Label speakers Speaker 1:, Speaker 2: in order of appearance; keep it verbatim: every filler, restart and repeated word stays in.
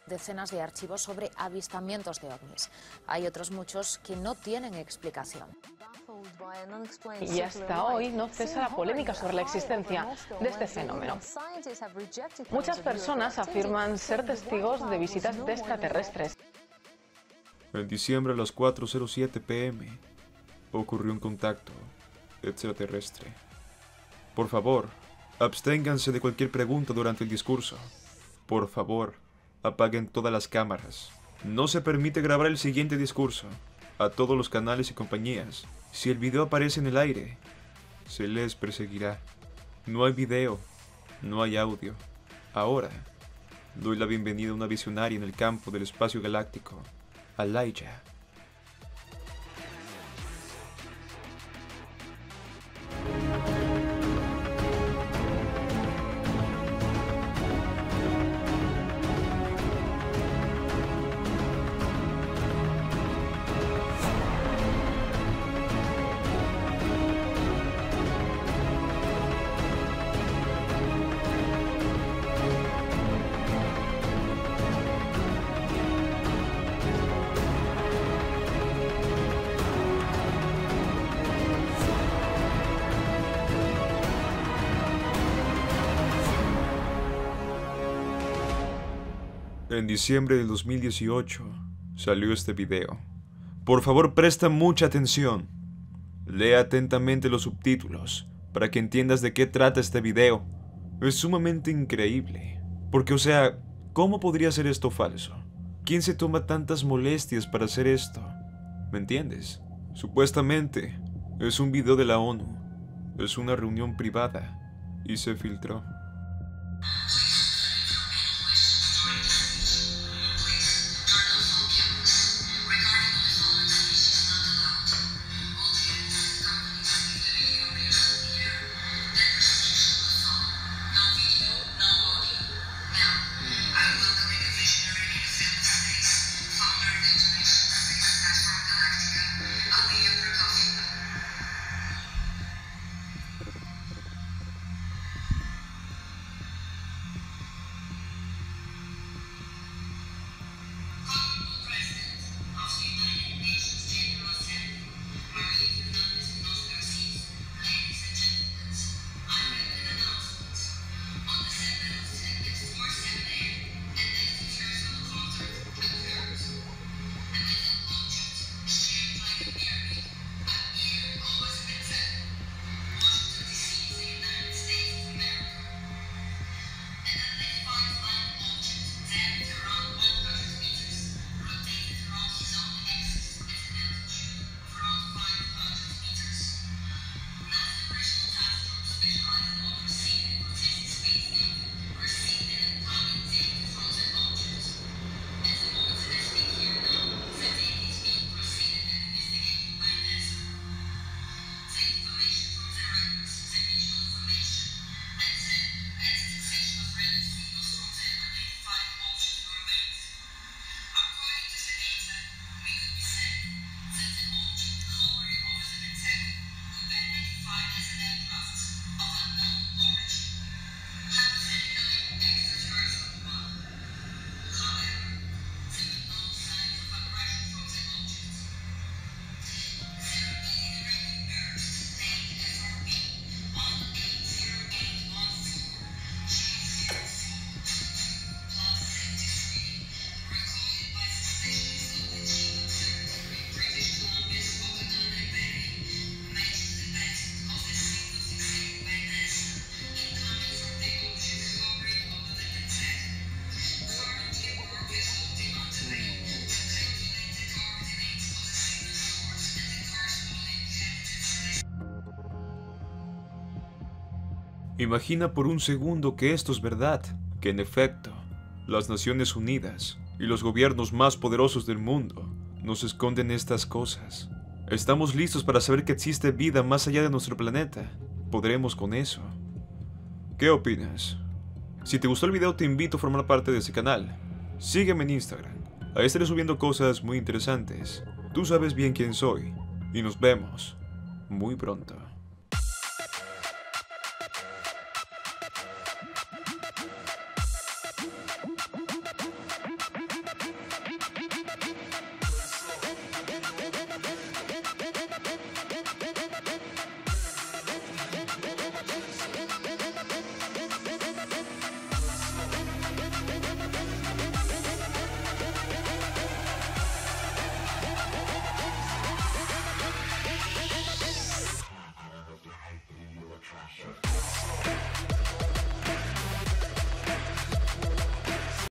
Speaker 1: decenas de archivos sobre avistamientos de ovnis. Hay otros muchos que no tienen explicación.
Speaker 2: Y hasta hoy no cesa la polémica sobre la existencia de este fenómeno. Muchas personas afirman ser testigos de visitas de extraterrestres.
Speaker 3: En diciembre a las cuatro cero siete pe eme ocurrió un contacto extraterrestre. Por favor, absténganse de cualquier pregunta durante el discurso. Por favor, apaguen todas las cámaras. No se permite grabar el siguiente discurso. A todos los canales y compañías, si el video aparece en el aire, se les perseguirá. No hay video, no hay audio. Ahora, doy la bienvenida a una visionaria en el campo del espacio galáctico, Alaya. En diciembre del dos mil dieciocho salió este video. Por favor, presta mucha atención. Lee atentamente los subtítulos para que entiendas de qué trata este video. Es sumamente increíble. Porque, o sea, ¿cómo podría ser esto falso? ¿Quién se toma tantas molestias para hacer esto? ¿Me entiendes? Supuestamente es un video de la ONU. Es una reunión privada y se filtró. Imagina por un segundo que esto es verdad, que en efecto, las Naciones Unidas y los gobiernos más poderosos del mundo nos esconden estas cosas. Estamos listos para saber que existe vida más allá de nuestro planeta. ¿Podremos con eso? ¿Qué opinas? Si te gustó el video, te invito a formar parte de este canal. Sígueme en Instagram. Ahí estaré subiendo cosas muy interesantes. Tú sabes bien quién soy. Y nos vemos muy pronto.